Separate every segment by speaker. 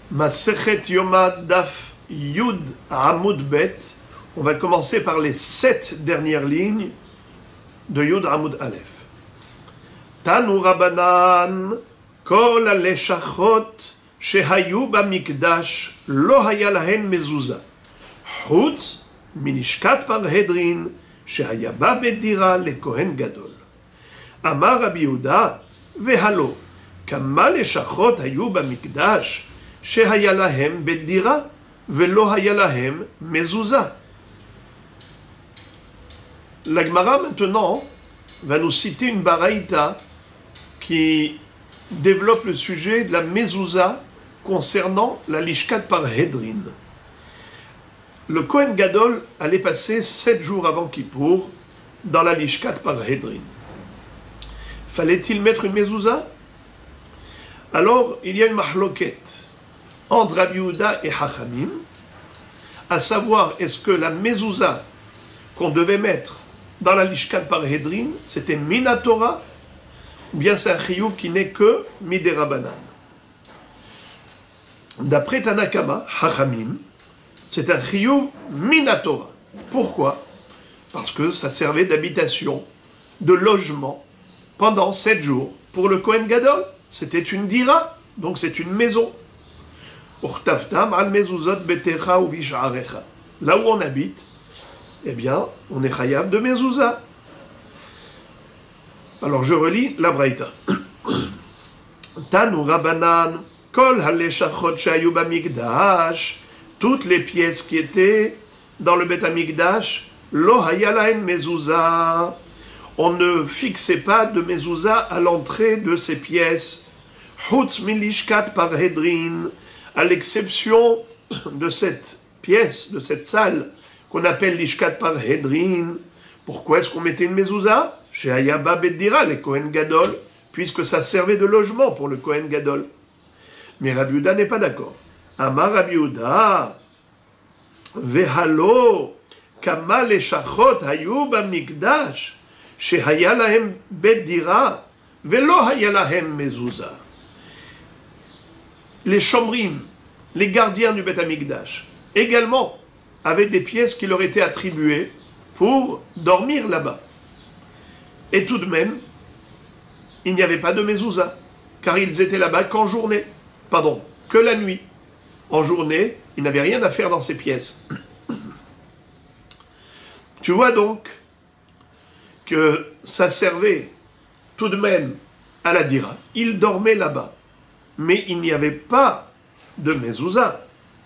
Speaker 1: Masechet Yoma Daf Yud Amud Bet. On va commencer par les 7 dernières lignes de Yud Amud Aleph. Tanu Rabanan Kol Aleshachot Shehayu Bamikdash Lo Haya Lahen Mezuzah Chutz Minishkat Parhedrin Shehaya Ba Bedira LeKohen Gadol. Amar Rabbi Yehuda Vehalo Kama Leshachot Hayu Bamikdash Shehaya Lahem Bedira Velo Haya Lahem Mezuzah. La Gemara maintenant va nous citer une baraïta qui développe le sujet de la mezouza concernant la lishkat parhedrin. Le Kohen Gadol allait passer 7 jours avant Kippour dans la lishkat parhedrin. Fallait-il mettre une mezouza? Alors il y a une mahloket entre Rabbi Yehuda et Chachamim, à savoir est-ce que la mezouza qu'on devait mettre dans la lishkat parhedrin, c'était minatora, ou bien c'est un chiyuv qui n'est que midérabanan. D'après Tanakama, Chachamim, c'est un chiyuv minatora. Pourquoi? Parce que ça servait d'habitation, de logement, pendant 7 jours. Pour le Kohen Gadol, c'était une dira, donc c'est une maison. Là où on habite, eh bien, on est chayab de mezouza. Alors je relis la braïta. Tanu Rabanan, Kol Haleshachot Shayu Bamikdash, toutes les pièces qui étaient dans le Bet Hamikdash, Lo Haya Lahen Mezouza. On ne fixait pas de mezouza à l'entrée de ces pièces. Chutz Milishkat Parhedrin, à l'exception de cette pièce, de cette salle, qu'on appelle l'ishkat parhedrin. Pourquoi est-ce qu'on mettait une mezouza? Chez Hayaba Beddira, les Kohen Gadol, puisque ça servait de logement pour le Kohen Gadol. Mais Rabbi Yehuda n'est pas d'accord. Amar Rabbi Yehuda, Vehalo, Kama leshachot hayu bamikdash, chez Hayalahem Beddira, Velo Hayalahem mezouza. Les chomrim, les gardiens du Bet Hamikdash, également, avaient des pièces qui leur étaient attribuées pour dormir là-bas. Et tout de même, il n'y avait pas de mezouza, car ils étaient là-bas qu'en journée. Pardon, que la nuit. En journée, ils n'avaient rien à faire dans ces pièces. Tu vois donc que ça servait tout de même à la dira. Ils dormaient là-bas, mais il n'y avait pas de mezouza.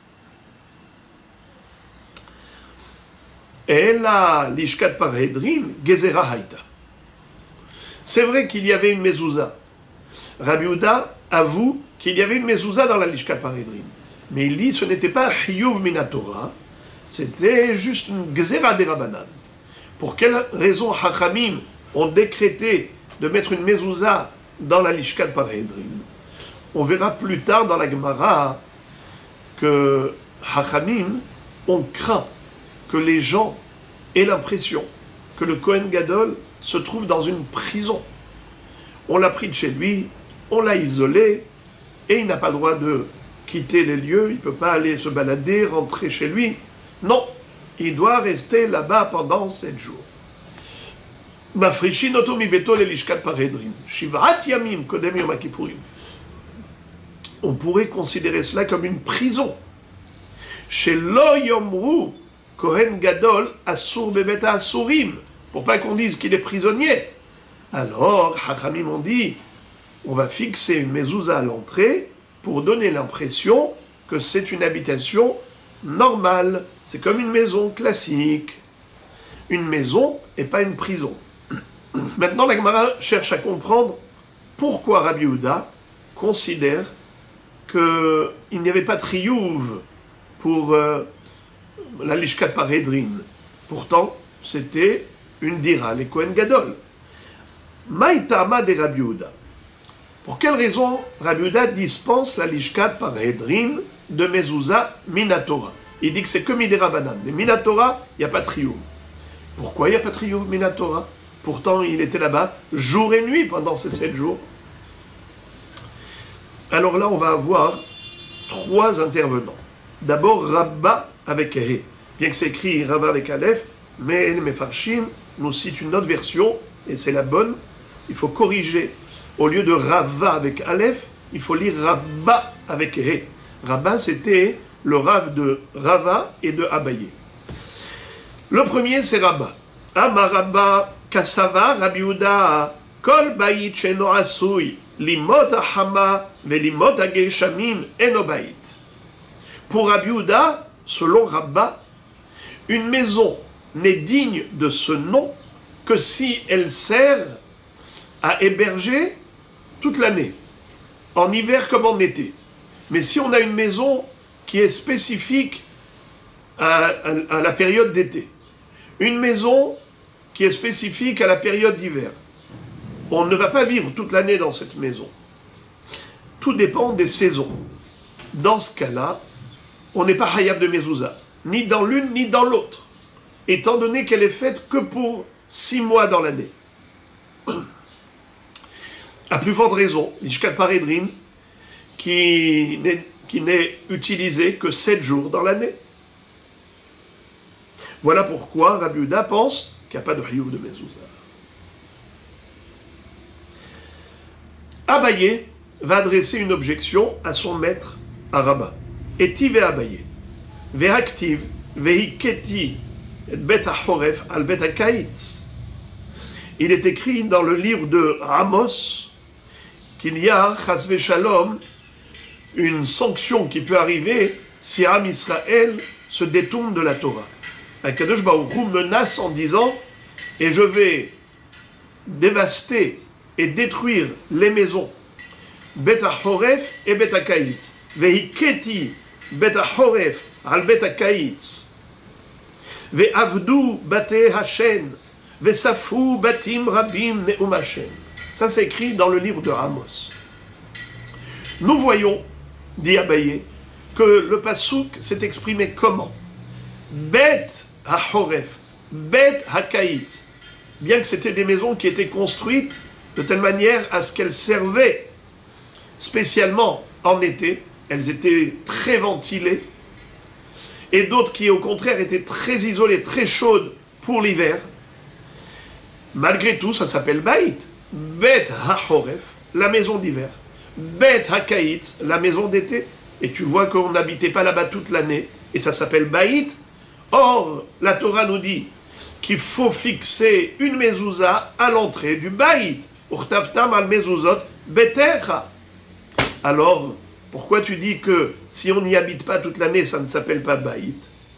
Speaker 1: Et la lishkat parhedrin, gezera haïta. C'est vrai qu'il y avait une mezouza. Rabbi Yehuda avoue qu'il y avait une mezouza dans la lishkat parhedrin. Mais il dit que ce n'était pas chiyuv minatora, c'était juste une gezera derabanan. Pour quelle raison Chachamim ont décrété de mettre une mezouza dans la lishkat parhedrin? On verra plus tard dans la Gemara que Chachamim ont craint que les gens aient l'impression que le Kohen Gadol se trouve dans une prison. On l'a pris de chez lui, on l'a isolé, et il n'a pas le droit de quitter les lieux, il ne peut pas aller se balader, rentrer chez lui. Non, il doit rester là-bas pendant 7 jours. Mafrishin oto mi beto le lishkat parhedrin, shivat yamim kodem yom kippurim. On pourrait considérer cela comme une prison. Chez Lo Yomru, Kohen Gadol Asur Bebeta Asurim, pour pas qu'on dise qu'il est prisonnier. Alors, Chachamim ont dit, on va fixer une mezouza à l'entrée pour donner l'impression que c'est une habitation normale. C'est comme une maison classique. Une maison et pas une prison. Maintenant, la Gemara cherche à comprendre pourquoi Rabbi Yehuda considère qu'il n'y avait pas de chiyuv pour la lishkat parhedrin. Pourtant, c'était une dira, les Kohen Gadol. Maïtama de Rabbi Yehuda. Pour quelle raison Rabbi Yehuda dispense la lishkat parhedrin de mezouza minatora? Il dit que c'est que midérabanan. Mais minatora, il n'y a pas de chiyuv. Pourquoi il n'y a pas de chiyuv minatora? Pourtant, il était là-bas jour et nuit pendant ces 7 jours. Alors là, on va avoir trois intervenants. D'abord, Rabba avec He. Bien que c'est écrit Rabba avec Aleph, mais les Mefarshim nous citent une autre version, et c'est la bonne. Il faut corriger. Au lieu de Rava avec Aleph, il faut lire Rabba avec He. Rabba, c'était le Rav de Rava et de Abaye. Le premier, c'est Rabba. Amar Rabba Kasava Rabbi Yehuda Kol Bayit Sheno Asui Limot Ahama Velimot Ageshamim Eno Bayit. Pour Rabbi Yehuda, selon Rabba, une maison n'est digne de ce nom que si elle sert à héberger toute l'année, en hiver comme en été. Mais si on a une maison qui est spécifique à la période d'été, une maison qui est spécifique à la période d'hiver, on ne va pas vivre toute l'année dans cette maison. Tout dépend des saisons. Dans ce cas-là, on n'est pas hayab de mezouza, ni dans l'une ni dans l'autre, étant donné qu'elle est faite que pour 6 mois dans l'année. À plus forte raison, l'ishkat paredrin, qui n'est utilisé que 7 jours dans l'année. Voilà pourquoi Rabbi Yehuda pense qu'il n'y a pas de hiyuv de mezouza. Abaye va adresser une objection à son maître, à Rabba. Eti ve Abaye, ve'aktiv, ve'iketi, et bet ha'choref al bet ha'kaitz. Il est écrit dans le livre de Amos qu'il y a, chas v'shalom, une sanction qui peut arriver si Am Israël se détourne de la Torah. Akadosh Baruch Hu menace en disant « Et je vais dévaster et détruire les maisons Bet HaChoref et Bet HaKaïtz. Vehiketi Bet HaChoref al Bet HaKaïtz. Ve'avdu bate Hashem. Ve'safu batim rabim ne'um Hashem. » Ça c'est écrit dans le livre de Amos. Nous voyons, dit Abaye, que le pasouk s'est exprimé comment? Bet HaChoref, Bet HaKaïtz. Bien que c'était des maisons qui étaient construites de telle manière à ce qu'elles servaient spécialement en été, elles étaient très ventilées, et d'autres qui au contraire étaient très isolées, très chaudes pour l'hiver. Malgré tout, ça s'appelle Baït. Bet HaChoref, la maison d'hiver. Bet HaKaïtz, la maison d'été. Et tu vois qu'on n'habitait pas là-bas toute l'année, et ça s'appelle Baït. Or, la Torah nous dit qu'il faut fixer une mezouza à l'entrée du Baït. Urtavtam al mezuzot betecha. Alors, pourquoi tu dis que si on n'y habite pas toute l'année, ça ne s'appelle pas Baït?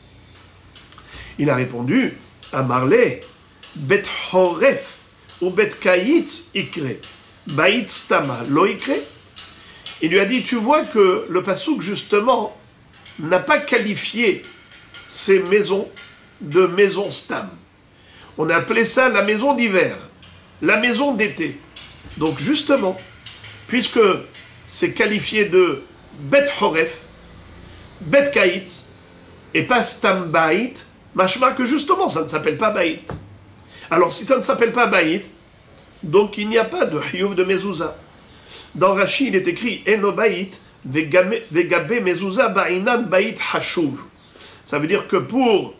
Speaker 1: Il a répondu, Amarle, Bet Horef ou Bet Kaïtz ikre. Baït stama lo ikre. Il lui a dit, tu vois que le pasouk, justement, n'a pas qualifié ces maisons de maisons stam. On a appelé ça la maison d'hiver, la maison d'été. Donc justement, puisque c'est qualifié de Bet Horef, Bet Kaïtz, et pas Stam Baït, machma que justement ça ne s'appelle pas Baït. Alors si ça ne s'appelle pas Baït, donc il n'y a pas de Hiyuv de Mezouza. Dans Rashi, il est écrit Eno Baït, Vegabe Mezouza Ba'inan Baït Hashuv. Ça veut dire que pour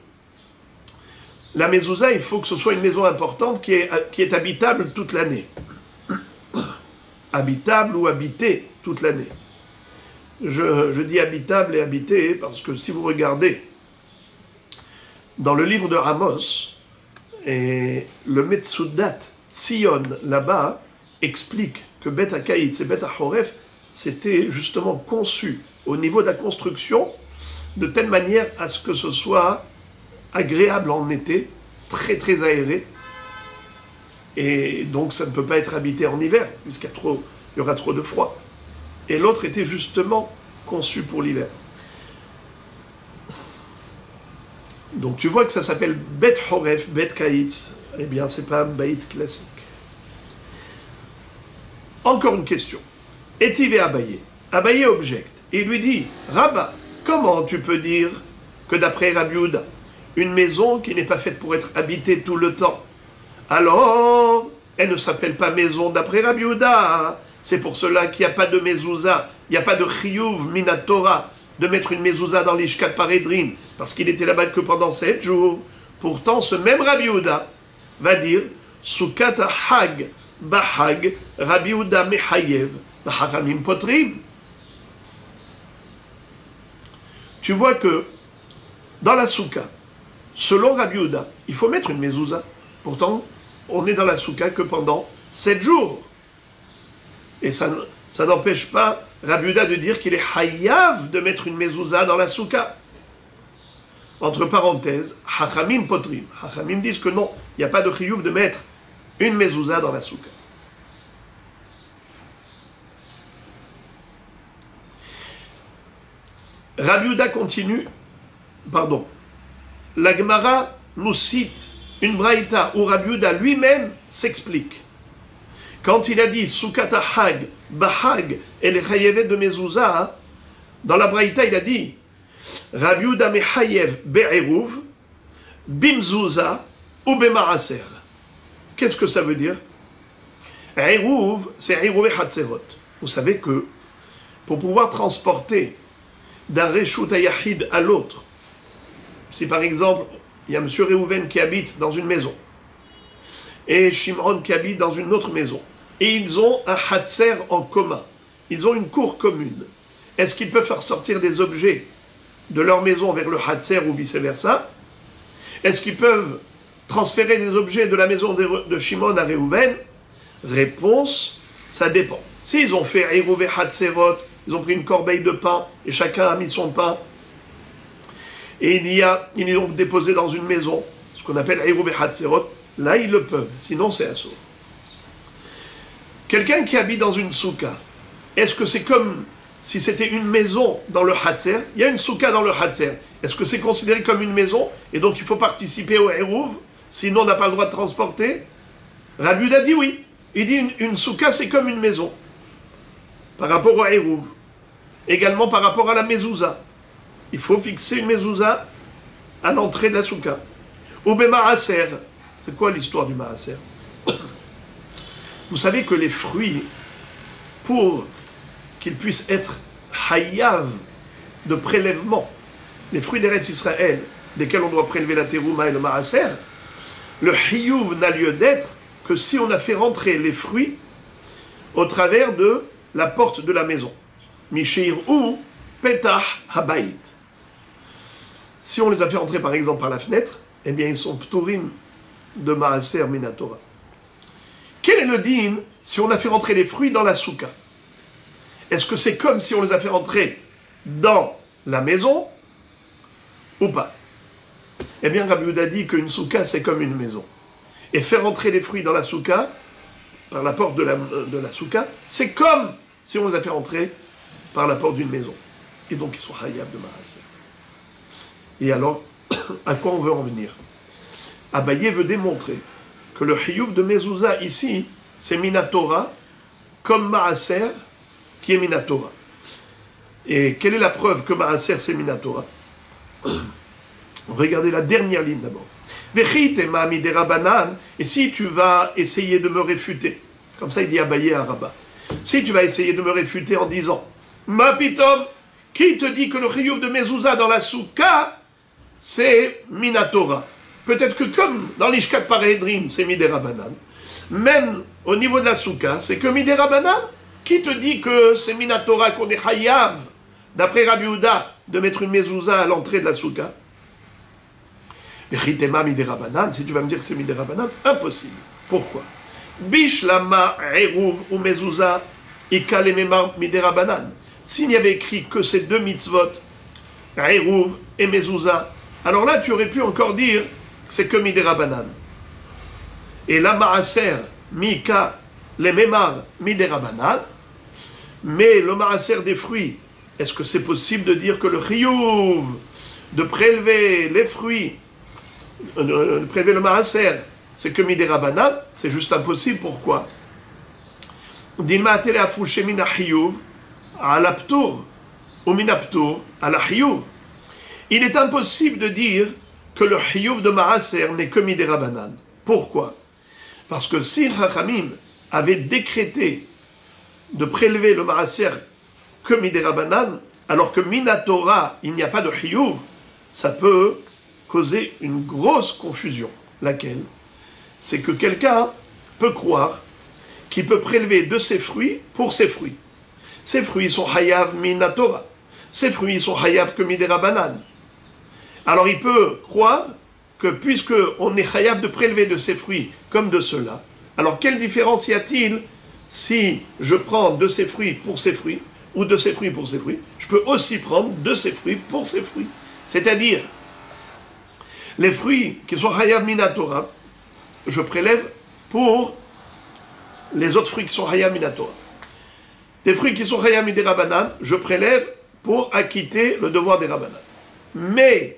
Speaker 1: la mezouza, il faut que ce soit une maison importante qui est habitable toute l'année. Habitable ou habitée toute l'année. Je dis habitable et habité parce que si vous regardez dans le livre de Amos, et le Metsudat Tzion là-bas explique que Bet HaKaïtz et Bet HaChoref c'était justement conçu au niveau de la construction de telle manière à ce que ce soit agréable en été, très très aéré, et donc ça ne peut pas être habité en hiver, puisqu'il y aura trop de froid. Et l'autre était justement conçu pour l'hiver. Donc tu vois que ça s'appelle Bet Horef, Bet Kaïtz, eh bien c'est pas un baït classique. Encore une question. Etive Abaye. Abaye objecte, et il lui dit, Rabba, comment tu peux dire que d'après Rabbi Yehuda, une maison qui n'est pas faite pour être habitée tout le temps, alors elle ne s'appelle pas maison d'après Rabbi Yehuda, C'est pour cela qu'il n'y a pas de mezouza, il n'y a pas de chiyuv minatora de mettre une mezouza dans l'ishkat paredrin, parce qu'il était là-bas que pendant 7 jours. Pourtant, ce même Rabbi Yehuda va dire Sukat hag bahag Rabbi Yehuda mechayev b'hachamim potrim. Tu vois que dans la souka, selon Rabbi Yehuda, il faut mettre une mezouza. Pourtant, on est dans la souka que pendant 7 jours. Et ça n'empêche pas Rabbi Yehuda de dire qu'il est hayav de mettre une mezouza dans la souka. Entre parenthèses, hachamim potrim. Hachamim disent que non, il n'y a pas de chiyuv de mettre une mezouza dans la souka. Rabbi Yehuda continue, la Gemara nous cite une braïta où Rabbi Yehuda lui-même s'explique. Quand il a dit Sukata Hag, Bahag et les chayevet de mezouza, dans la braïta il a dit Rabbi Yehuda mechayev be'eruv, bimzouza ou bema'aser. Qu'est-ce que ça veut dire? Eruv, c'est eruv et hatzerot. Vous savez que pour pouvoir transporter d'un reshut ayahid à l'autre, si par exemple il y a M. Reuven qui habite dans une maison et Shimon qui habite dans une autre maison et ils ont un hatzer en commun, ils ont une cour commune, est-ce qu'ils peuvent faire sortir des objets de leur maison vers le hatzer ou vice-versa? Est-ce qu'ils peuvent transférer des objets de la maison de Shimon à Reuven? Réponse, ça dépend. S'ils ont fait Eruv et Hatzerot, ils ont pris une corbeille de pain et chacun a mis son pain et ils l'ont déposé dans une maison, ce qu'on appelle Eruv et Hatzerot, là ils le peuvent, sinon c'est assourd. Quelqu'un qui habite dans une souka, est-ce que c'est comme si c'était une maison dans le Hatzer? Il y a une souka dans le Hatzer. Est-ce que c'est considéré comme une maison et donc il faut participer au Eruv, sinon on n'a pas le droit de transporter? Rabbi Yehuda dit oui. Il dit une souka c'est comme une maison par rapport au Eruv. Également par rapport à la mezouza. Il faut fixer une mezouza à l'entrée de la souka. Ou bema'aser. C'est quoi l'histoire du ma'aser? Vous savez que les fruits, pour qu'ils puissent être hayav de prélèvement, les fruits d'Eretz Israël, desquels on doit prélever la terouma et le ma'aser, le hiyuv n'a lieu d'être que si on a fait rentrer les fruits au travers de la porte de la maison. Mishir ou petah habayit. Si on les a fait rentrer par exemple par la fenêtre, eh bien ils sont pturim de ma'aser minatora. Quel est le din si on a fait rentrer les fruits dans la souka? Est-ce que c'est comme si on les a fait rentrer dans la maison ou pas? Eh bien, Rabbi Yehuda dit qu'une souka, c'est comme une maison. Et faire rentrer les fruits dans la souka, par la porte de la souka, c'est comme si on les a fait rentrer par la porte d'une maison. Et donc, ils sont hayab de ma'aser. Et alors, à quoi on veut en venir? Abaye veut démontrer que le hiyuv de mezouza ici, c'est minatora, comme ma'aser, qui est minatora. Et quelle est la preuve que ma'aser c'est minatora? Regardez la dernière ligne d'abord. Et si tu vas essayer de me réfuter, comme ça il dit Abaye à Rabat, si tu vas essayer de me réfuter en disant Ma pitom, qui te dit que le chiyuv de mezouza dans la souka c'est minatora? Peut-être que comme dans l'ishkat paredrin c'est midérabanan, même au niveau de la souka c'est que midérabanan. Qui te dit que c'est minatora qu'on est hayav, d'après Rabbi Yehuda, de mettre une mezouza à l'entrée de la souka? Echitema midérabanan, si tu vas me dire que c'est midérabanan, impossible. Pourquoi? Bishlama eruv ou mezouza ikalemema midérabanan. S'il n'y avait écrit que ces deux mitzvot, eruv et mezouza, alors là tu aurais pu encore dire que c'est que midérabanan. Et la ma'aser mika les mémar midérabanan, mais le ma'aser des fruits, est-ce que c'est possible de dire que le chiyuv, de prélever les fruits, de prélever le ma'aser, c'est que midérabanan? C'est juste impossible. Pourquoi? Dilma atele afouché mina chiyuv à la ptour, ou mina ptour à la chiyuv. Il est impossible de dire que le chiyuv de ma'aser n'est que midérabanan. Pourquoi? Parce que si Chachamim avait décrété de prélever le maaser que midérabanan, alors que minatora, il n'y a pas de hiyuv, ça peut causer une grosse confusion. Laquelle? C'est que quelqu'un peut croire qu'il peut prélever de ses fruits pour ses fruits. Ces fruits sont hayav minatora. Ces fruits sont hayav que midérabanan. Alors il peut croire que puisque on est hayav de prélever de ses fruits comme de ceux-là, alors quelle différence y a-t-il si je prends de ses fruits pour ses fruits ou de ses fruits pour ses fruits? Je peux aussi prendre de ses fruits pour ses fruits. C'est-à-dire, les fruits qui sont hayav minatora, je prélève pour les autres fruits qui sont hayav minatora. Des fruits qui sont hayav midérabanan, je prélève pour acquitter le devoir des rabanan. Mais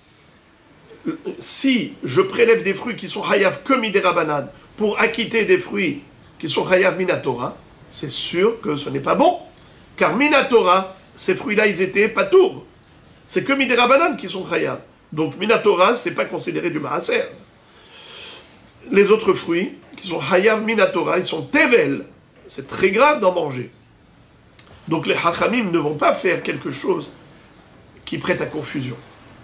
Speaker 1: si je prélève des fruits qui sont hayav que midérabanan pour acquitter des fruits qui sont hayav minatora, c'est sûr que ce n'est pas bon. Car minatora, ces fruits-là, ils étaient patour. C'est que midérabanan qui sont hayav. Donc minatora, c'est pas considéré du maaser. Les autres fruits qui sont hayav minatora, ils sont tevel. C'est très grave d'en manger. Donc les hachamim ne vont pas faire quelque chose qui prête à confusion.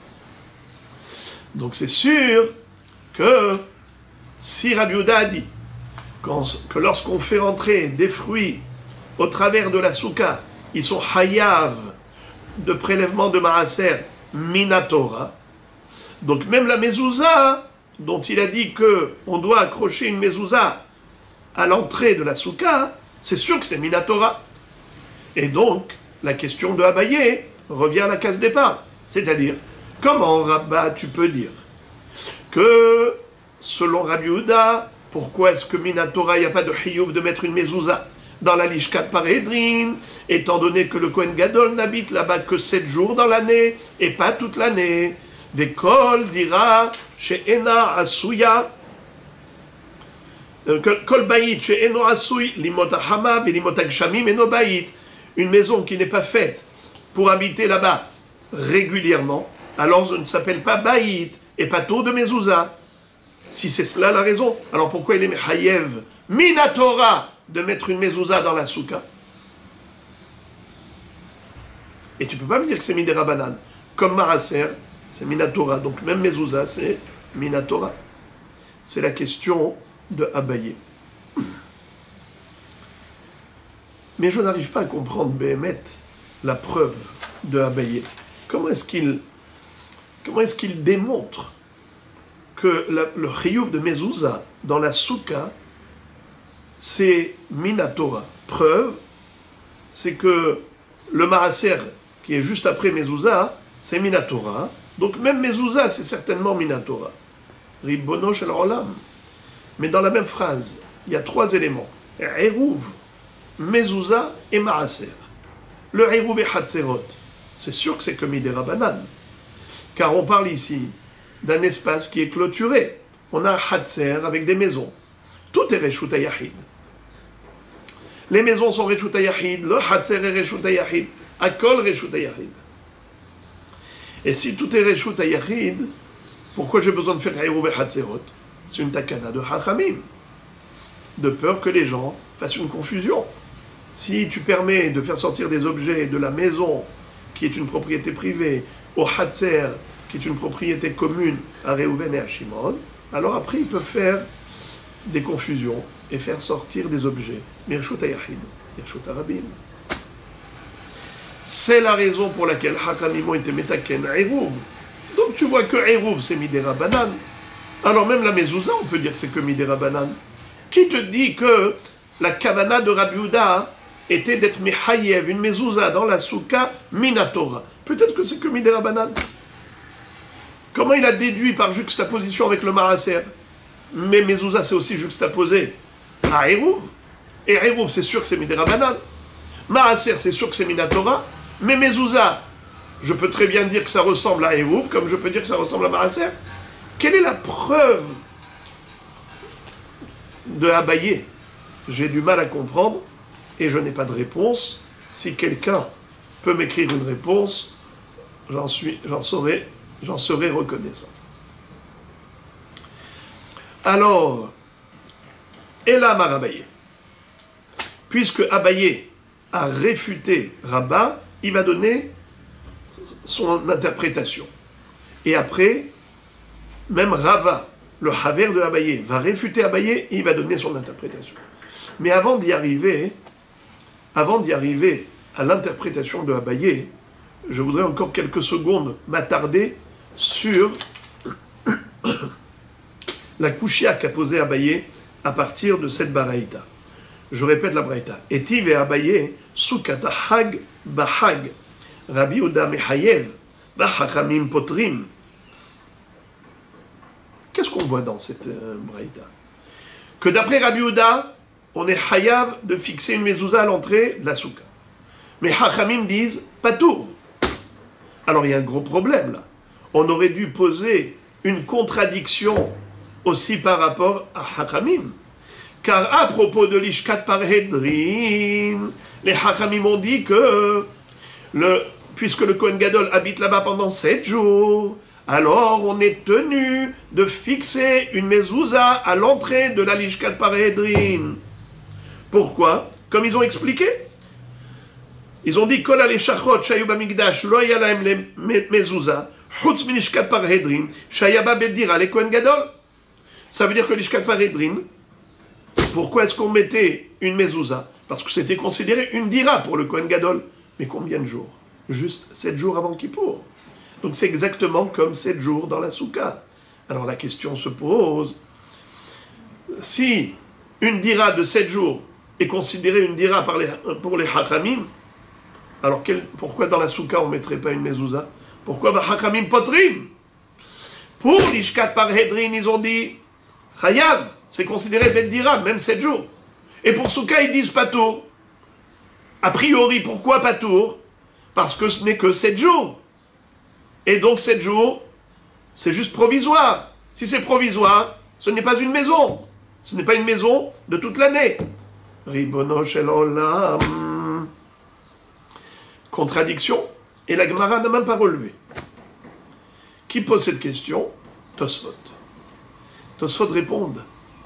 Speaker 1: Donc c'est sûr que si Rabbi Yehuda a dit que lorsqu'on fait rentrer des fruits au travers de la souka, ils sont hayav de prélèvement de maaser minatora, donc même la mezouza, dont il a dit qu'on doit accrocher une mezouza à l'entrée de la souka, c'est sûr que c'est minatora. Et donc, la question de Abaye revient à la case départ. C'est-à-dire, comment, Rabba, tu peux dire que, selon Rabbi Yehuda, pourquoi est-ce que minatora, il n'y a pas de hiyuv de mettre une mezouza dans la lishkat paredrin, étant donné que le Kohen Gadol n'habite là-bas que 7 jours dans l'année, et pas toute l'année. Vekol dira, chez Ena Asuya, Kol Bayit, chez Eno Asuy, Limot Hama, Velimot Agshamim, Eno Bayit. Une maison qui n'est pas faite pour habiter là-bas régulièrement, alors ça ne s'appelle pas Baït et pas tôt de Mezouza. Si c'est cela la raison, alors pourquoi il est Hayev Minatora de mettre une Mezouza dans la souka? Et tu ne peux pas me dire que c'est Midérabanan. Comme Maraser, c'est Minatora. Donc même Mezouza, c'est Minatora. C'est la question de Abaye. Mais je n'arrive pas à comprendre, Béhémet, la preuve de Abaye. Comment est-ce qu'il démontre que le chiyuv de Mezouza dans la souka, c'est minatora? Preuve, c'est que le maaser qui est juste après Mezouza, c'est minatora. Donc même Mezouza, c'est certainement minatora. Ribbono shel olam. Mais dans la même phrase, il y a 3 éléments. Eruv, Mezouza et Maaser. Le Eruv et Hatzerot, c'est sûr que c'est comme midérabanan. Car on parle ici d'un espace qui est clôturé. On a un Hatzer avec des maisons. Tout est Reshut HaYachid. Les maisons sont Reshut HaYachid, le Hatzer est Reshut HaYachid, Akol Reshut HaYachid. Et si tout est Reshut HaYachid, pourquoi j'ai besoin de faire Eruv et Hatzerot? C'est une takana de Hachamim, de peur que les gens fassent une confusion. Si tu permets de faire sortir des objets de la maison, qui est une propriété privée, au Hatzer, qui est une propriété commune à Réhouven et à Shimon, alors après ils peuvent faire des confusions et faire sortir des objets. Mirshut HaYachid, Mirshut HaRabim. C'est la raison pour laquelle Hachamim ont été metaken Eruv. Donc tu vois que Eruv c'est midérabanan. Alors même la mezouza, on peut dire que c'est que midérabanan. Qui te dit que la kavana de Rabbi Yehuda était d'être mehayev, une mezouza dans la souka minatora? Peut-être que c'est que midérabanan. Comment il a déduit par juxtaposition avec le maaser? Mais mezouza c'est aussi juxtaposé à Eruv. Et Eruv c'est sûr que c'est midérabanan. Maaser c'est sûr que c'est minatora. Mais mezouza, je peux très bien dire que ça ressemble à Eruv, comme je peux dire que ça ressemble à maaser. Quelle est la preuve de Abaye? J'ai du mal à comprendre et je n'ai pas de réponse. Si quelqu'un peut m'écrire une réponse, j'en serai reconnaissant. Alors, Elam Abaye. puisque Abaye a réfuté Rabba, il va donner son interprétation. Et après, même Rava, le Haver de Abaye, va réfuter Abaye et il va donner son interprétation. Mais avant d'y arriver à l'interprétation de Abaye, je voudrais encore quelques secondes m'attarder sur la kushia qu'a posée Abaye à partir de cette baraïta. Je répète la baraïta. Etiv et Abaye, sukata hag bahag, Rabbi Uda mehayev, bahachamim potrim. Qu'est-ce qu'on voit dans cette baraïta? Que d'après Rabbi Uda, on est hayav de fixer une mezouza à l'entrée de la souka. Mais hachamim disent patour. Alors il y a un gros problème là. On aurait dû poser une contradiction aussi par rapport à hachamim. Car à propos de l'ishkat parhedrin, les hachamim ont dit que puisque le Kohen Gadol habite là-bas pendant 7 jours, alors on est tenu de fixer une mezouza à l'entrée de la l'ishkat parhedrin. Pourquoi? Comme ils ont expliqué. Ils ont dit Kol al-eshachot shayu bamikdash lo haya lahem mezouza chutz min l'ishkat parhedrin shaya ba bedira le Kohen Gadol. Ça veut dire que l'ishkat parhedrin, pourquoi est-ce qu'on mettait une mezouza? Parce que c'était considéré une dira pour le Kohen Gadol. Mais combien de jours? Juste 7 jours avant Kippour. Donc c'est exactement comme 7 jours dans la souka. Alors la question se pose, si une dira de 7 jours est considérée une dira pour les hachamim, alors pourquoi dans la souka on ne mettrait pas une mezouza? Pourquoi va hachamim potrim? Pour l'ishkat parhedrin, ils ont dit chayav, c'est considéré bet dira, même 7 jours. Et pour souka, ils disent patour. A priori, pourquoi patour? Parce que ce n'est que 7 jours. Et donc 7 jours, c'est juste provisoire. Si c'est provisoire, ce n'est pas une maison. Ce n'est pas une maison de toute l'année. Ribono shel olam. Contradiction. Et la Gemara n'a même pas relevé. Qui pose cette question? Tosfot. Tosfot répondent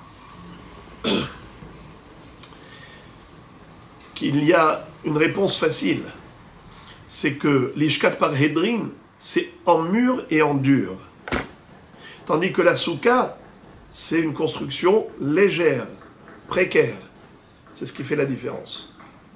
Speaker 1: qu'il y a une réponse facile. C'est que l'ishkat parhedrin, c'est en mur et en dur. Tandis que la souka, c'est une construction légère, précaire. C'est ce qui fait la différence.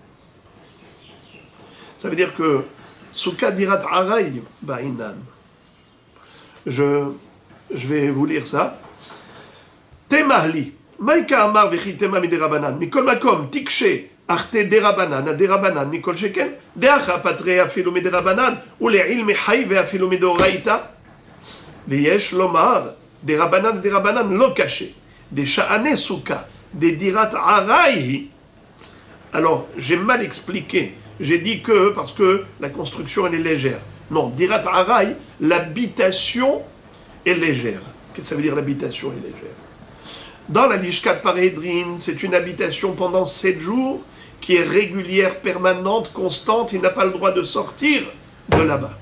Speaker 1: Ça veut dire que souka dirat aray ba'inan. Je vais vous lire ça. Temahli. Maïka amar vechi tema miderabanan. Mikol makom tikshe. Arte derabanan, derabanan, Mikol Sheken, deacha patre afilu miderabanan, ou les il mechai ve afilu midoraita. Veyesh lomar, derabanan lo caché, des sha'ane souka, des dirat araïhi. Alors, j'ai mal expliqué. J'ai dit que, parce que la construction elle est légère. Non, dirat araï, l'habitation est légère. Qu'est-ce que ça veut dire l'habitation est légère? Dans la l'ishkat parhedrin, c'est une habitation pendant 7 jours qui est régulière, permanente, constante, il n'a pas le droit de sortir de là-bas.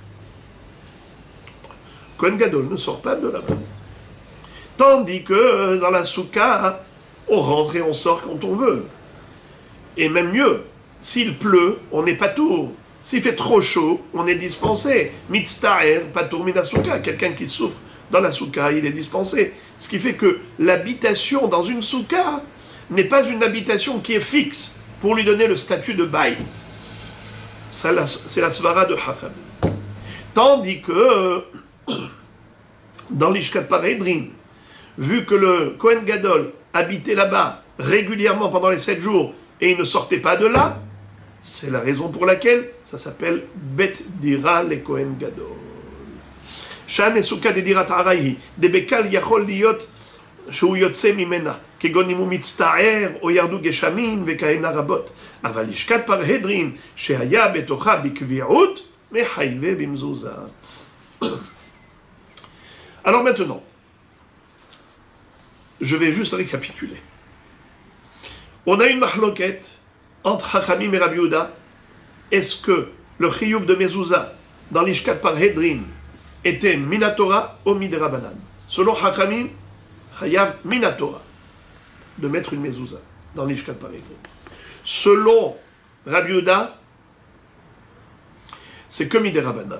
Speaker 1: Kohen Gadol ne sort pas de là-bas. Tandis que dans la souka, on rentre et on sort quand on veut. Et même mieux, s'il pleut, on n'est pas tour. S'il fait trop chaud, on est dispensé. Mitztaer, pas tour mina souka. Quelqu'un qui souffre dans la souka, il est dispensé. Ce qui fait que l'habitation dans une souka n'est pas une habitation qui est fixe pour lui donner le statut de baït. C'est la svara de Hacham. Tandis que dans l'ishkat parhedrin, vu que le Kohen Gadol habitait là-bas régulièrement pendant les 7 jours et il ne sortait pas de là, c'est la raison pour laquelle ça s'appelle Bet Dira le Kohen Gadol. Shan esouka de dirat araïhi, de bekal yachol liot שהוא יוצא ממנה, כגון אם הוא מצטער או ירדו גשמים וכהנה רבות. אבל לשכת פרהדרין שהיה בתוכה בקביעות, מחייבה במזוזה. Alors maintenant, je vais juste récapituler. On a une mahloket entre Hachamim et Rabbi Yehuda. Est-ce que le chiyuv de mezouza dans l'ishkat parhedrin était minatora ou miderabanan? Selon Hachamim, chayav minatora de mettre une mezouza dans l'ishkat parhedrin. Selon Rabbi Yehuda, c'est que Midei Rabbanan.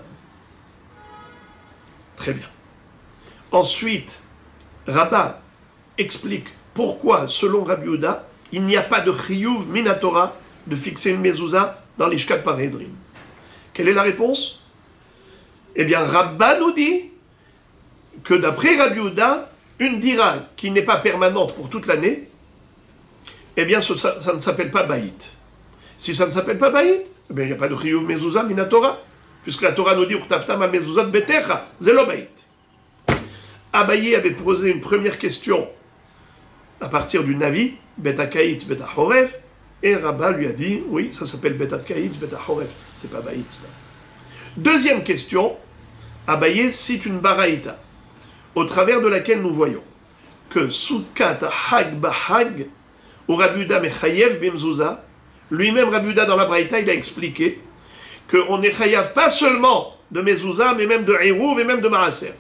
Speaker 1: Très bien. Ensuite, Rabba explique pourquoi, selon Rabbi Yehuda, il n'y a pas de chiyuv minatora de fixer une mezouza dans l'ishkat paredrin. Quelle est la réponse? Eh bien, Rabba nous dit que d'après Rabbi Yehuda, une dira qui n'est pas permanente pour toute l'année, eh bien, ça ne s'appelle pas baït. Si ça ne s'appelle pas baït, eh bien, il n'y a pas de chiyuv mezouza minatora, puisque la Torah nous dit urtafta ma mezuzat betecha, zelo baït. Abaye avait posé une première question à partir du Navi, Beta Kaïtz, Beta Horef, et Rabba lui a dit, oui, ça s'appelle Beta Kaïtz, Beta Horef, c'est pas Baïtz. Deuxième question, Abaye cite une baraïta, au travers de laquelle nous voyons que Sukat Hag Bahag, ou Rabbi Yehuda Mechayev Bimzouza, lui-même Rabbi Yehuda dans la baraïta, il a expliqué qu'on est chayav pas seulement de mezouza, mais même de Hérouv et même de Maaser.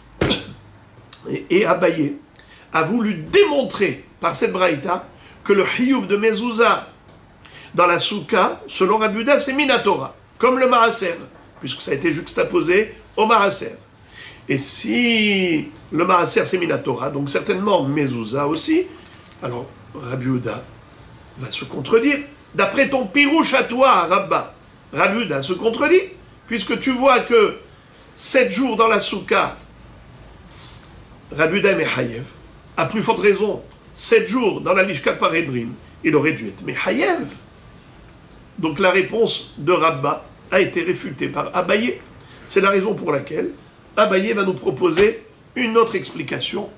Speaker 1: Et Abaye a voulu démontrer par cette braïta que le chiyuv de mezouza dans la souka, selon Rabbi Yehuda, c'est minatora, comme le Maaser, puisque ça a été juxtaposé au Maaser. Et si le Maaser c'est minatora, donc certainement mezouza aussi, alors Rabbi Yehuda va se contredire. D'après ton pirouche à toi, Rabba, Rabbi Yehuda se contredit, puisque tu vois que 7 jours dans la souka, Rabbi Yehuda est Mechayev, à plus forte raison, 7 jours dans la Lishkat Paredrin, il aurait dû être Mechayev. Donc la réponse de Rabba a été réfutée par Abaye. C'est la raison pour laquelle Abaye va nous proposer une autre explication.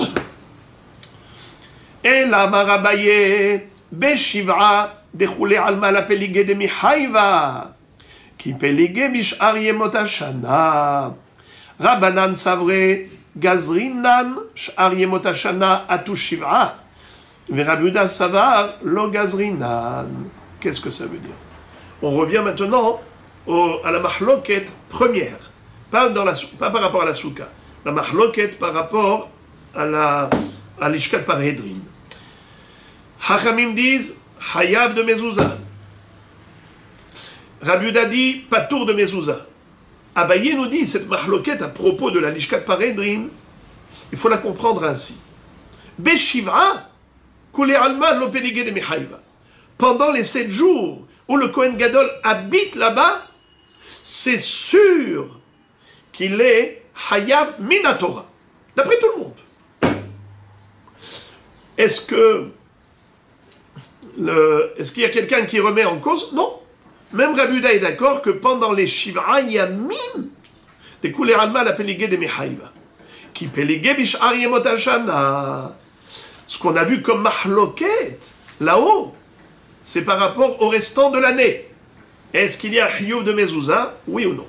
Speaker 1: Et la Marabaye, Beshiv'a, Dechule Alma la Peligé de Mihaiva, qui Peligé Bishar Yemot Hashana, Rabbanan Savre, Gazrinan, Sh'ar Yemot Hashana, Atu Shiv'a, Rabbi Yehuda Savar, Lo Gazrinan. Qu'est-ce que ça veut dire? On revient maintenant à la mahloket première, pas par rapport à la souka, la mahloket par rapport à l'ishkat paredrin. Hachamim disent Hayav de mezouza. Rabbi Yehuda dit Patour de mezouza. Abaye nous dit cette mahloket à propos de la lishkat paredrin, il faut la comprendre ainsi. Beshiv'a, kule alma lo peligé de mechayva. Pendant les 7 jours où le Kohen Gadol habite là-bas, c'est sûr qu'il est Hayav Minatora, d'après tout le monde. Est-ce qu'il y a quelqu'un qui remet en cause? Non. Même Rabbi Yehuda est d'accord que pendant les Shiv'a Yamim, des Kulei Alma la Peligé de Mechayva, qui Peligé Bish'ar Yemot Hashana, ce qu'on a vu comme Mahloket, là-haut, c'est par rapport au restant de l'année. Est-ce qu'il y a Chiyuv de mezouza? Oui ou non?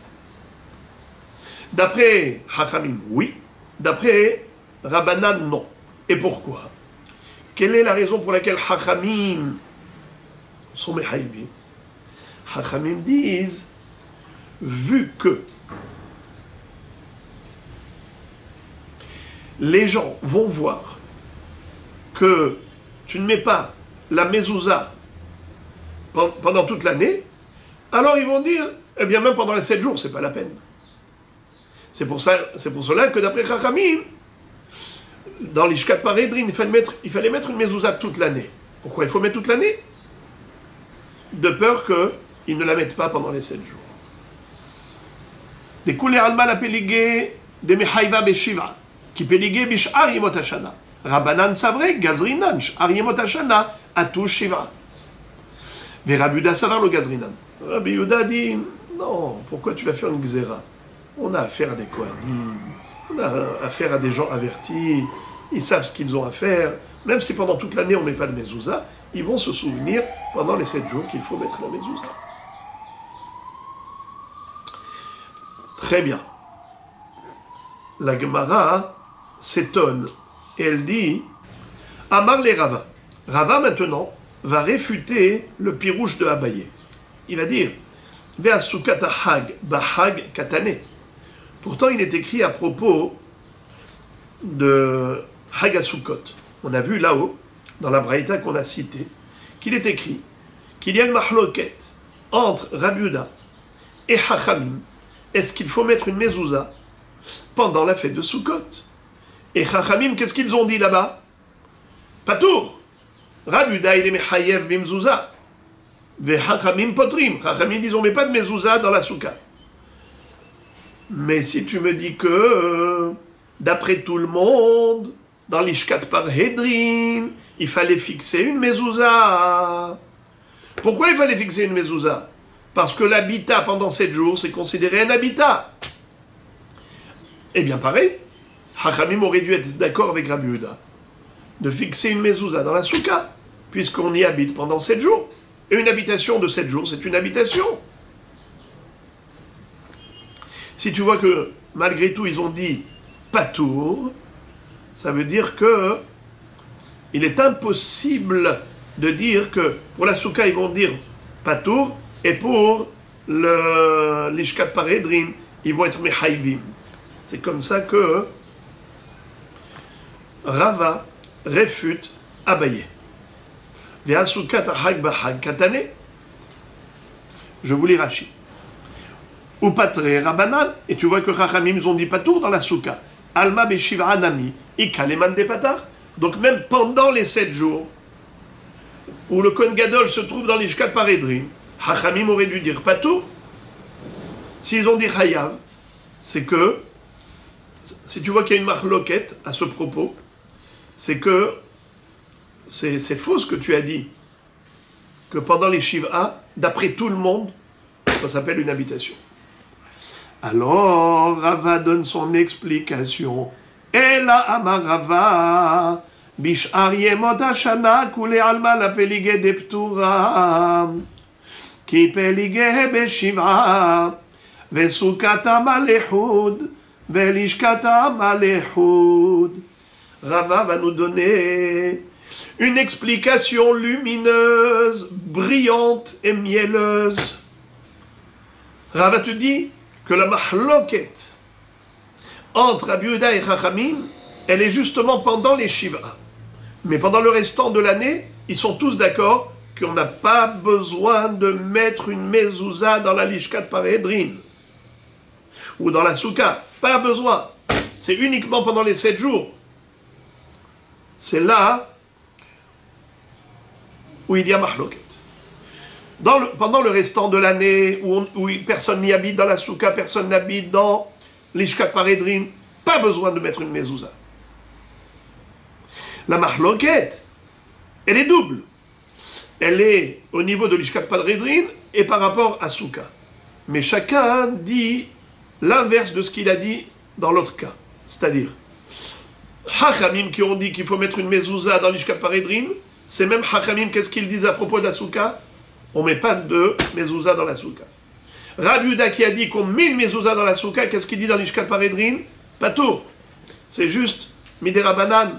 Speaker 1: D'après Hachamim, oui. D'après Rabbanan, non. Et pourquoi? Quelle est la raison pour laquelle Hachamim sont Mechaïbim? Hachamim disent, vu que les gens vont voir que tu ne mets pas la mezouza pendant toute l'année, alors ils vont dire, eh bien même pendant les 7 jours, c'est pas la peine. C'est pour cela que d'après Chachamim, dans l'Ishkat Paredrin, il fallait mettre une mezouza toute l'année. Pourquoi il faut mettre toute l'année? De peur qu'ils ne la mettent pas pendant les 7 jours. Des Kulei Alma la Peligé, des Mechayva Beshiva, qui Peligé Bish'ar Yemot Hashana. Rabbanan Savre, Gazrinan, Sh'ar Yemot Hashana, Atu Shiva. Mais Rabbi Yehuda Savar le Gazrinan. Rabbi Yehuda dit, non, pourquoi tu vas faire une gzera? On a affaire à des Kohanim, on a affaire à des gens avertis, ils savent ce qu'ils ont à faire. Même si pendant toute l'année on ne met pas de mezouza, ils vont se souvenir pendant les 7 jours qu'il faut mettre la mezouza. Très bien. La Gemara s'étonne et elle dit Amar le Rava. Rava maintenant va réfuter le pirouche de Abaye. Il va dire Ve'asukata hag bahag katane. Pourtant il est écrit à propos de Hag Asukot. On a vu là-haut, dans la braïta qu'on a citée, qu'il est écrit qu'il y a une mahloket entre Rabbi Yehuda et Chachamim. Est-ce qu'il faut mettre une mezouza pendant la fête de Sukkot? Et Chachamim, qu'est-ce qu'ils ont dit là-bas? Patour. Rabbi Yehuda, il est mechayev bimzouza. Ve Chachamim potrim. Chachamim disent on met pas de mezouza dans la souka. Mais si tu me dis que, d'après tout le monde, dans l'Ishkat Parhedrin, il fallait fixer une mezouza. Pourquoi il fallait fixer une mezouza? Parce que l'habitat pendant 7 jours, c'est considéré un habitat. Eh bien pareil, Chachamim aurait dû être d'accord avec Rabbi Yehuda de fixer une mezouza dans la souka, puisqu'on y habite pendant 7 jours. Et une habitation de 7 jours, c'est une habitation. Si tu vois que, malgré tout, ils ont dit patour, ça veut dire que il est impossible de dire que pour la souka, ils vont dire patour, et pour l'ishkat paredrin, ils vont être mehaivim. C'est comme ça que Rava réfute Abaye. Ve'asukat ahag bahag katane. Je vous lis Rashi. Ou patre rabanan, et tu vois que Chachamim ont dit patour dans la souka. Alma beshiv'a nami, ikaleman de patar. Donc même pendant les 7 jours, où le Kohen Gadol se trouve dans l'Ishkat Paredrin, Chachamim aurait dû dire patour. S'ils ont dit chayav, c'est que, si tu vois qu'il y a une marloquette à ce propos, c'est que c'est faux ce que tu as dit, que pendant les Shiv'a, d'après tout le monde, ça s'appelle une habitation. Alors, Rava donne son explication. Ela amar Rava, bish'ar yemot hashana kule alma la pelige de ptura, ki pelige beshiv'a, vesukata malehud, velishkata malehud. Rava va nous donner une explication lumineuse, brillante et mielleuse. Rava te dit que la mahloket entre Rabbi Yehuda et Chachamim, elle est justement pendant les Shiv'a. Mais pendant le restant de l'année, ils sont tous d'accord qu'on n'a pas besoin de mettre une mezouza dans la lishkat paredrin ou dans la souka. Pas besoin. C'est uniquement pendant les 7 jours. C'est là où il y a mahloket. Pendant le restant de l'année, où personne n'y habite dans la souka, personne n'habite dans l'ishkat paredrin, pas besoin de mettre une mezouza. La mahloket, elle est double. Elle est au niveau de l'ishkat paredrin et par rapport à souka. Mais chacun dit l'inverse de ce qu'il a dit dans l'autre cas. C'est-à-dire, Chachamim qui ont dit qu'il faut mettre une mezouza dans l'ishkat paredrin, c'est même Chachamim, qu'est-ce qu'ils disent à propos de la souka? On ne met pas de mezouza dans la souka. Rabbi Yehuda qui a dit qu'on met une mezouza dans la souka, qu'est-ce qu'il dit dans l'ishkat paredrin? Patour. C'est juste midérabanan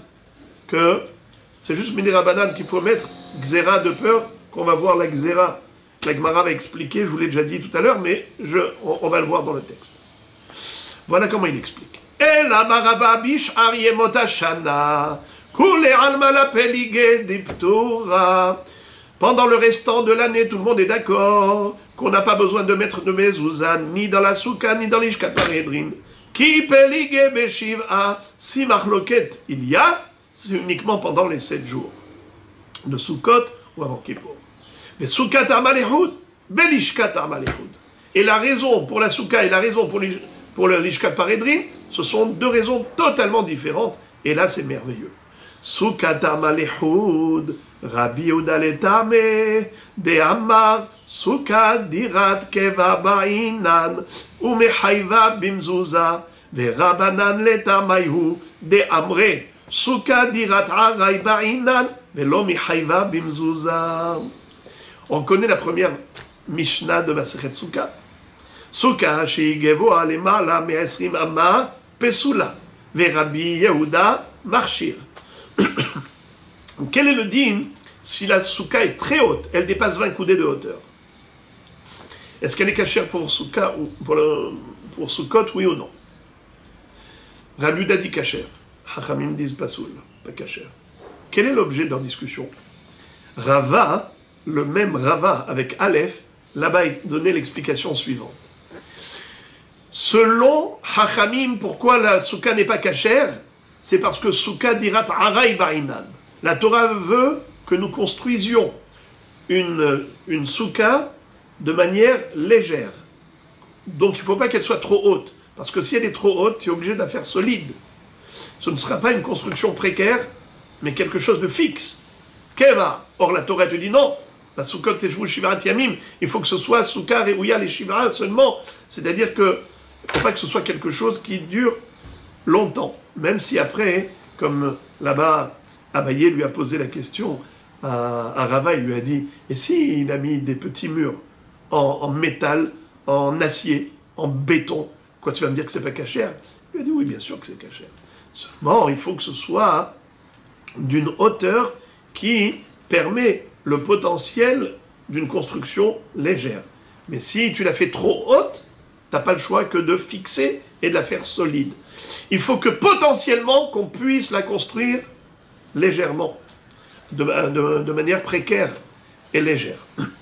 Speaker 1: qu'il faut mettre gzera de peur qu'on va voir la gzera. La Gemara va expliquer, je vous l'ai déjà dit tout à l'heure, mais on va le voir dans le texte. Voilà comment il explique. Ela marava bish'ar yemot hashana, kule alma la pelige diptura. Pendant le restant de l'année, tout le monde est d'accord qu'on n'a pas besoin de mettre de mezouza ni dans la souka ni dans l'ishkat paredrin. Ki pelige beshiv'a, si marloket il y a, c'est uniquement pendant les 7 jours de Sukkot ou avant Kippour. Mais Sukkot amalehud, belishkat amalehud. Et la raison pour la souka et la raison pour le l'ishkat paredrin, ce sont 2 raisons totalement différentes. Et là, c'est merveilleux. Sukkot amalehud, Rabbi Yehuda letame, de Amar, Sukkot dirat keva ba'inan, umechayva bimzuza, ve Rabanan letamayhu, de Amre, Sukkot dirat aray ba'inan, ve lo mechayva bimzuza. On connaît la première Mishnah de Masechet Sukkah. Sukkah she'igevoa lemala me'esrim amma pesula, ve Rabbi Yehuda marchir. Quel est le din si la souka est très haute, elle dépasse 20 coudées de hauteur? Est-ce qu'elle est cachère pour souka ou pour Sukkot, oui ou non? Rabbi Yehuda dit cachère. Chachamim disent pasoul, pas cachère. Quel est l'objet de leur discussion? Rava le même Rava avec Aleph, là-bas il donnait l'explication suivante. Selon Hachamim, pourquoi la souka n'est pas cachère? C'est parce que souka dirat aray ba'inan. La Torah veut que nous construisions une souka de manière légère. Donc il ne faut pas qu'elle soit trop haute. Parce que si elle est trop haute, tu es obligé de la faire solide. Ce ne sera pas une construction précaire, mais quelque chose de fixe. Keva. Or la Torah te dit non. La soukot teshvu shivarat yamim. Il faut que ce soit souka reouya les shivara seulement. C'est-à-dire que il ne faut pas que ce soit quelque chose qui dure longtemps. Même si après, comme là-bas, Abaye lui a posé la question à Rava, il lui a dit, et si il a mis des petits murs en métal, en acier, en béton, quoi, tu vas me dire que c'est pas cachère? Il lui a dit, oui, bien sûr que c'est cachère. Seulement, il faut que ce soit d'une hauteur qui permet le potentiel d'une construction légère. Mais si tu la fais trop haute, tu n'as pas le choix que de fixer et de la faire solide. Il faut que potentiellement qu'on puisse la construire légèrement, de manière précaire et légère.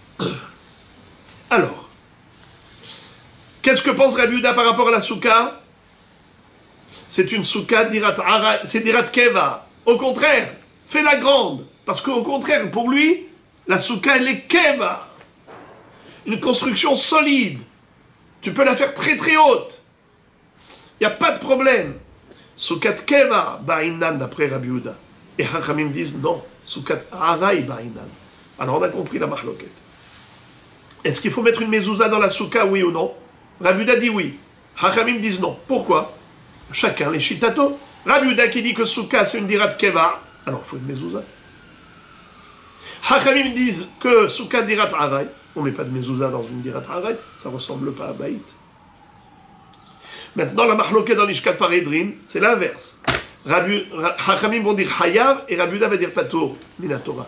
Speaker 1: Alors, qu'est-ce que pense Rabbi Yehuda par rapport à la souka? C'est une souka dirat ara, c'est dirat keva. Au contraire, fais-la grande. Parce qu'au contraire, pour lui, la souka, elle est keva. Une construction solide. Tu peux la faire très très haute. Il n'y a pas de problème. Soukat keva ba'inan, d'après Rabbi Yehuda. Et Hachamim disent non, soukat aray ba'inan. Alors on a compris la mahloket. Est-ce qu'il faut mettre une mezouza dans la souka, oui ou non? Rabbi Yehuda dit oui. Hachamim disent non. Pourquoi? Chacun les shitato. Rabbi Yehuda qui dit que souka c'est une dirat keva, alors il faut une mezouza. Hachamim disent que souka dirat aray. On ne met pas de mezouza dans une dirat aray, ça ne ressemble pas à baït. Maintenant, la mahloket dans l'ishkat paredrin, c'est l'inverse. Hachamim vont dire hayav et Rabbi Yehuda va dire patour, minatora.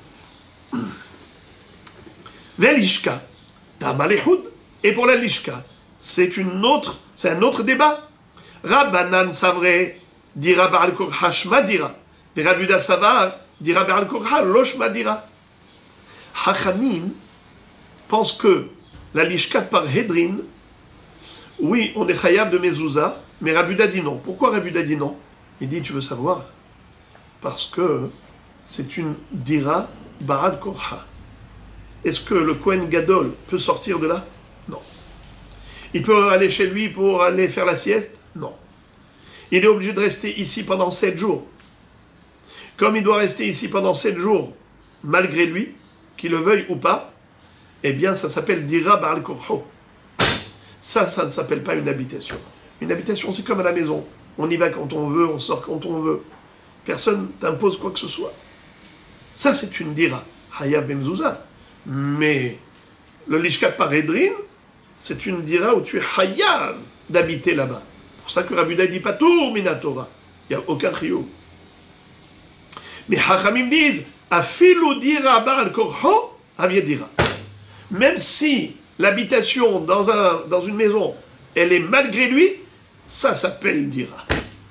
Speaker 1: Velishka, tamalehud. Et pour la lishka, c'est un autre débat. Rabbanan savre, dira ba'al korha shmadira. Mais Rabbi Yehuda savar, dira ba'al korha lo shmadira. Hachamim pense que la lishkat par hedrin, oui, on est chayav de mezouza, mais Rabbi Yehuda dit non. Pourquoi Rabbi Yehuda dit non? Il dit, tu veux savoir? Parce que c'est une dira ba'al korha. Est-ce que le Kohen Gadol peut sortir de là? Non. Il peut aller chez lui pour aller faire la sieste? Non. Il est obligé de rester ici pendant 7 jours. Comme il doit rester ici pendant 7 jours, malgré lui, qu'il le veuille ou pas, eh bien ça s'appelle dira ba'al korho. Ça ne s'appelle pas une habitation. Une habitation, c'est comme à la maison. On y va quand on veut, on sort quand on veut. Personne t'impose quoi que ce soit. Ça, c'est une dira. Hayab Bemzouza. Mais le lishkat paredrin, c'est une dira où tu es hayab d'habiter là-bas. C'est pour ça que Rabbi Yehuda dit pas tout minatora. Il n'y a aucun trio. Mais Hachamim disent afilu dira ba'al korho aviedira. Même si l'habitation dans une maison, elle est malgré lui, ça s'appelle dira.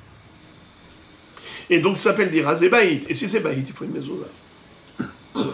Speaker 1: Et donc ça s'appelle dira, c'est baït. Et si c'est baït, il faut une maison là.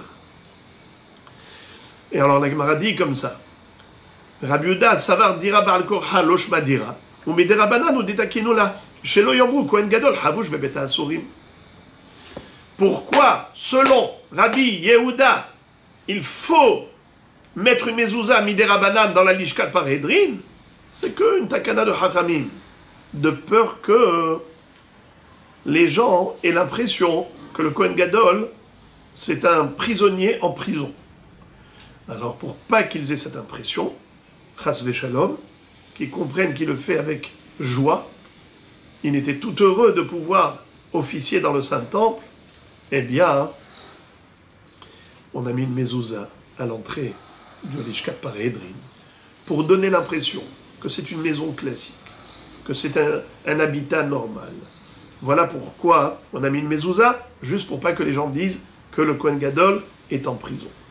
Speaker 1: Et alors la Gemara dit comme ça. Rabbi Yehuda savar dira ba'al korha lo shmadira. Ou medera banan ou detakino la. Shelo yomru kohen gadol havush bebeta asurim. Pourquoi, selon Rabbi Yehuda, il faut mettre une mezouza midera banan dans la lishkat paredrin? C'est qu'une takana de Hachamim. De peur que les gens aient l'impression que le Kohen Gadol, c'est un prisonnier en prison. Alors, pour pas qu'ils aient cette impression, chas v'shalom, qu'ils comprennent qu'il le fait avec joie, il était tout heureux de pouvoir officier dans le Saint-Temple, eh bien, on a mis une mezouza à l'entrée du Lishkat Paredrin pour donner l'impression que c'est une maison classique, que c'est un habitat normal. Voilà pourquoi on a mis une mezouza, juste pour pas que les gens disent que le Kohen Gadol est en prison.